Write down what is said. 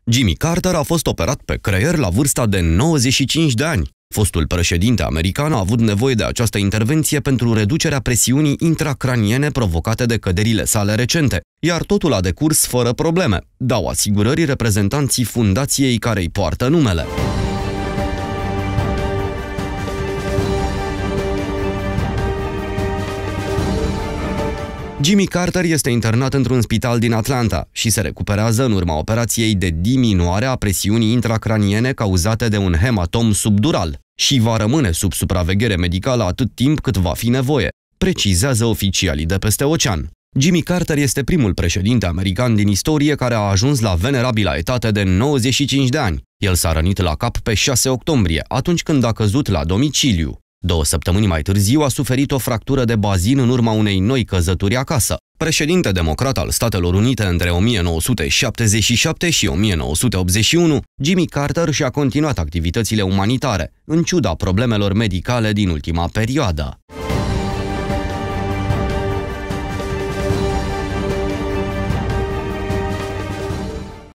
Jimmy Carter a fost operat pe creier la vârsta de 95 de ani. Fostul președinte american a avut nevoie de această intervenție pentru reducerea presiunii intracraniene provocate de căderile sale recente, iar totul a decurs fără probleme, dau asigurări reprezentanții fundației care îi poartă numele. Jimmy Carter este internat într-un spital din Atlanta și se recuperează în urma operației de diminuare a presiunii intracraniene cauzate de un hematom subdural și va rămâne sub supraveghere medicală atât timp cât va fi nevoie, precizează oficialii de peste ocean. Jimmy Carter este primul președinte american din istorie care a ajuns la venerabila etate de 95 de ani. El s-a rănit la cap pe 6 octombrie, atunci când a căzut la domiciliu. 2 săptămâni mai târziu a suferit o fractură de bazin în urma unei noi căzături acasă. Președinte democrat al Statelor Unite între 1977 și 1981, Jimmy Carter și-a continuat activitățile umanitare, în ciuda problemelor medicale din ultima perioadă.